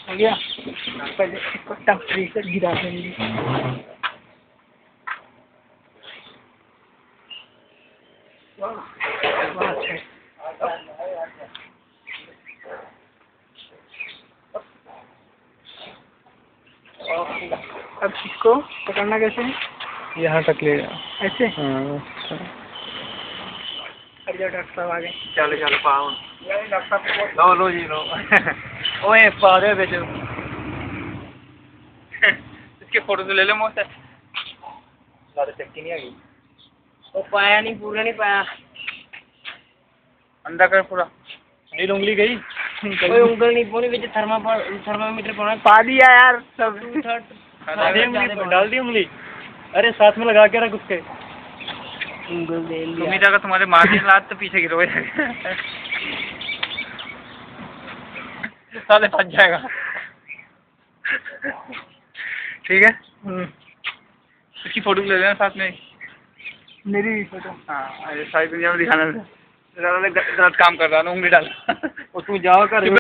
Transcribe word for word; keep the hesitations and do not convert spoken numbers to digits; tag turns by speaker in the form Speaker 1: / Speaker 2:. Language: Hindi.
Speaker 1: हो गया। पहले इसको टेम्परेचर गिरा देंगे। अब इसको पकड़ना कैसे है?
Speaker 2: यहाँ तक ले जाओ
Speaker 1: ऐसे।
Speaker 2: हाँ
Speaker 1: डॉक्टर साहब आ गए।
Speaker 2: चलो चलो पाओ लो लो जी लो ओए पा दे बेचो इसके फोटो तो ले लो मुझसे ज़्यादा चक्की नहीं आ गई
Speaker 1: वो पाया नहीं, पूरा नहीं पाया।
Speaker 2: अंदर कर पूरा नील उंगली गई
Speaker 1: कोई उंगल नहीं पूरी बीच थर्मा थर्मामीटर पड़ा
Speaker 2: पा दिया यार सब
Speaker 1: थर्ड
Speaker 2: डाल दी उंगली। अरे साथ में लगा के रख उसके
Speaker 1: उंगल दे
Speaker 2: तुम
Speaker 1: लिया।
Speaker 2: ही जाकर तुम्हारे मार्जिन लात तो पीछे गिरोगे साले फंस जाएगा। ठीक है इसकी फोटो ले लेना साथ में
Speaker 1: मेरी फोटो।
Speaker 2: हाँ सारी दुनिया में दिखाना गलत काम कर रहा है उंगली डाल
Speaker 1: और तू जाओ कर